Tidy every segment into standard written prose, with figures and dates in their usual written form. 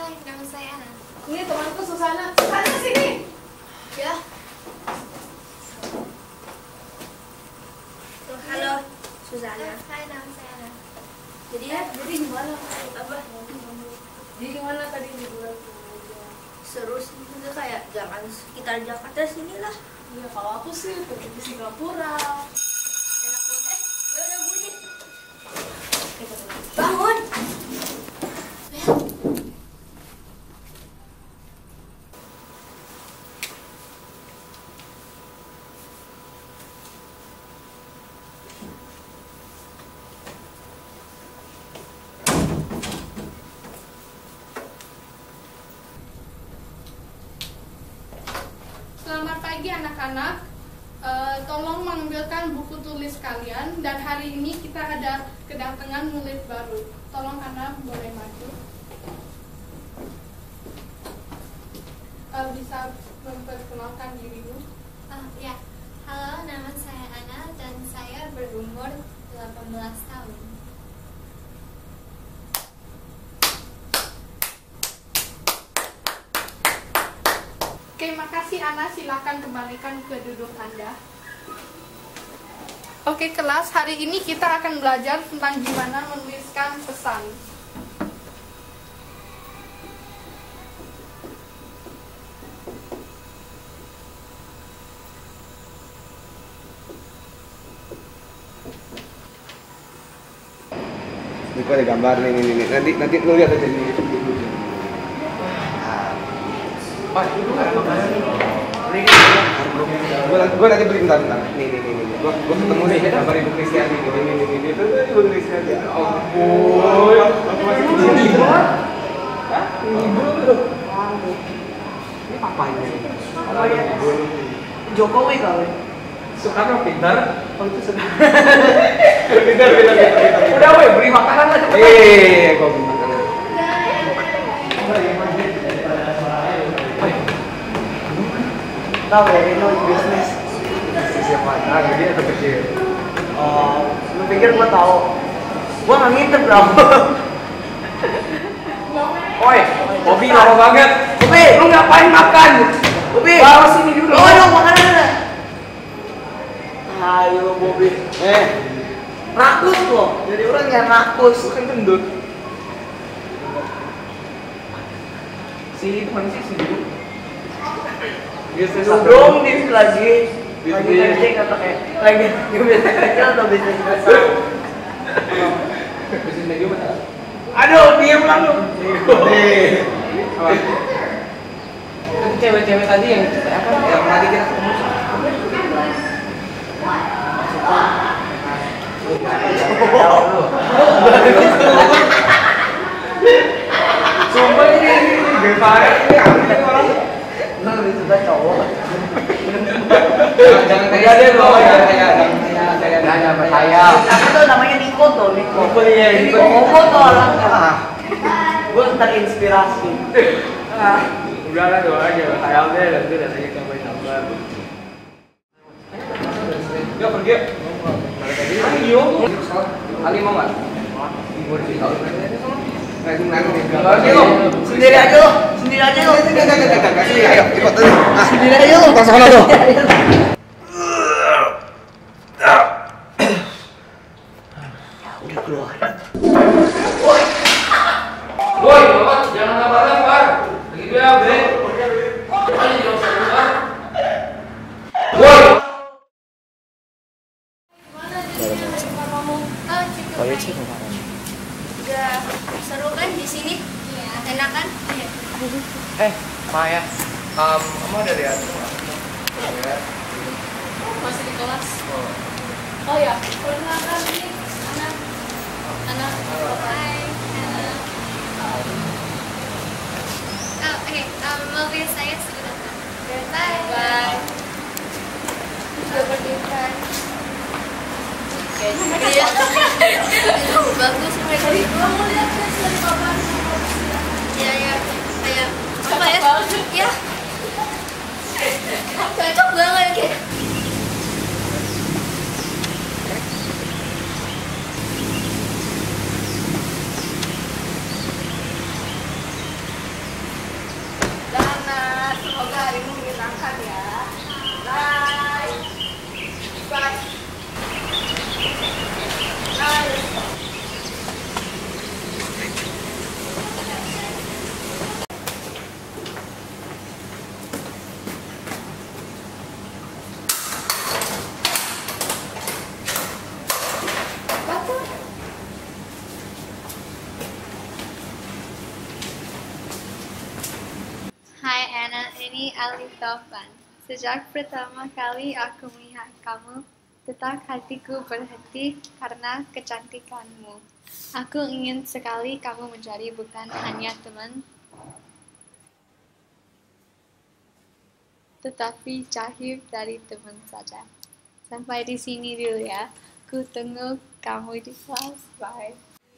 Hai, nama saya Ana. Ini temanku Susana. Susana sini. Ya. Halo, Susana. Hai, nama saya Ana. Jadi gimana? Apa? Jadi gimana tadi di bulan? Seru sih, itu kayak jalan sekitar Jakarta sini lah. Iya, kalau aku sih pergi ke Singapura. Enak banget. Udah bunyi. Bangun. Selamat pagi anak-anak. Tolong mengambilkan buku tulis kalian. Dan hari ini kita ada kedatangan murid baru. Tolong anak boleh maju. Bisa memperkenalkan dirimu? Ya. Halo, nama saya Ana dan saya berumur 18 tahun. Oke, makasih Ana. Silakan kembalikan ke duduk Anda. Oke kelas, hari ini kita akan belajar tentang gimana menuliskan pesan. Ini kok ada gambar nih. Nanti lu lihat aja di YouTube. Gue nanti beli bentar. Nih. Gue ketemu nih gambar Ibu Kristiani. Ini itu Ibu Kristiani. Oh, aku masih kecil nih. Hah? Ibu lu. Ini papanya. Papanya Ibu. Jokowi kali. Soekarno pintar. Oh itu sudah. Pintar. Udah weh, beri makanan lah cepetan. Kok beri makanan. Tahu ya, ini bisnis. Siapa? Ah, dia atau kecil. Oh, lu pikir gua tahu? Gua nggak ngintip bro. Oi, Bobby lama banget. Bobby, Lu ngapain makan? Bobby, bawa sini dulu. bawa dong makanannya. Ayo Bobby. Rakus loh. Jadi orang yang rakus. Bukan gendut. Si teman si dulu. Biasa Belum nih lagi ngecek atau lagi bisnis kecil atau bisnis besar. Bisnis medium mana? Aduh, diam lah lu. Apa? Itu cewek-cewek tadi yang apa? Yang tadi kita ketemu. Sumpah ini Gevara ini aneh orang. Lu sudah cowok. Jangan kayak dia loh, jangan kayak saya. Aku tuh namanya Niko tuh, Niko. Iya, Niko. Niko tuh orangnya. Gue terinspirasi. Udah lah doa aja, sayangnya nanti datangnya tambahin tambah. Yuk pergi. Ali mau nggak? Sendiri aja lo. Sendiri aja lo. Ayo, ikut aja. Sendiri aja lo. Langsung sana tuh. Udah keluar. Woi, Bapak, jangan lempar-lempar. Lagi dia, Bre. Ayo, jangan lempar. Woi. Udah seru kan di sini? Iya. Enak kan? Iya. Maya, kamu ada lihat? Masih di kelas. Oh ya, perkenalkan ini anak. Hai. Oke, mobil saya sudah datang. Bye. Sudah berdirikan. Iya. Bagus mereka itu. Kamu lihat kan dari papan. Iya. Kayak apa ya? Ya. Cocok banget kayak. ini Ali Taufan. Sejak pertama kali aku melihat kamu, detak hatiku berhenti karena kecantikanmu. Aku ingin sekali kamu menjadi bukan hanya teman, tetapi jauh dari teman saja. Sampai di sini dulu ya. Ku tunggu kamu di kelas. Bye.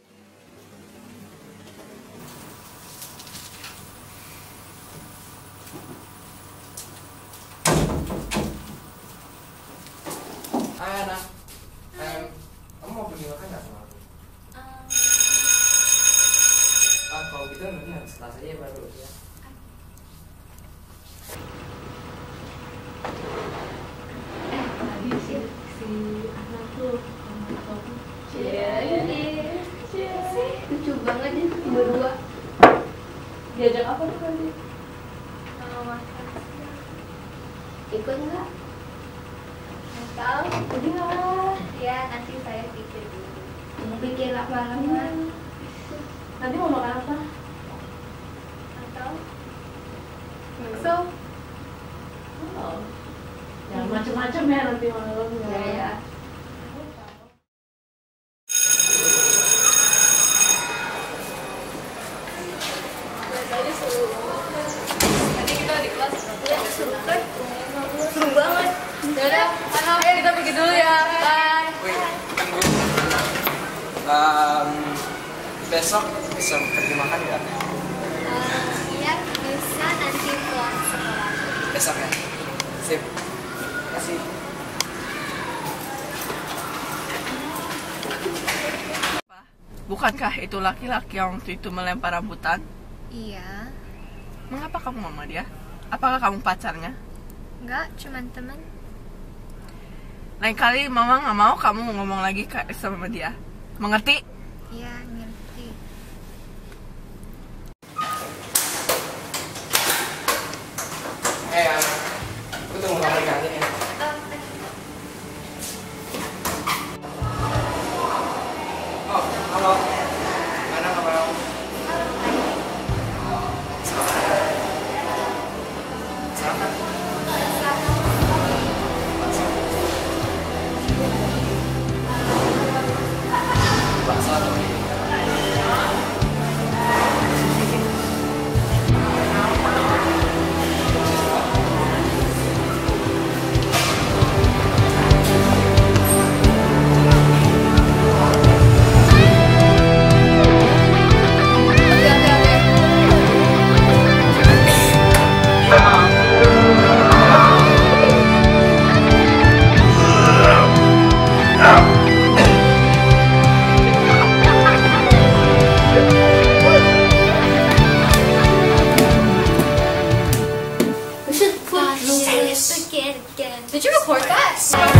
Hai anak, kamu mau pergi makan nggak sama aku? Kalau gitu nanti habis kelas aja baru ya. Tadi sih si anak tuh Lucu banget ya berdua. diajak apa tuh tadi? Ikut nggak? Tahu? Udah, Ya nanti saya pikir dulu. mau pikir lama-lama. Nanti mau makan apa? Atau? So, Oh, jangan macem-macem ya nanti malam ya. Tadi kita di kelas seru kan? Seru banget. Yaudah, ayo kita pergi dulu ya. Bye. Wih, tunggu. Besok bisa pergi makan nggak? Iya, bisa nanti pulang sekolah. Besok ya? Sip. Kasih. Bukankah itu laki-laki yang waktu itu melempar rambutan? Iya, Mengapa kamu sama dia? Apakah kamu pacarnya? enggak, cuman teman. Lain kali mama nggak mau kamu ngomong lagi sama dia. Mengerti? Iya, ngerti. Aku tunggu kamu di kantin ya. Oh, halo. Mana kabar kamu? Selamat. Bakso atau mie? We should put again. Did you record that?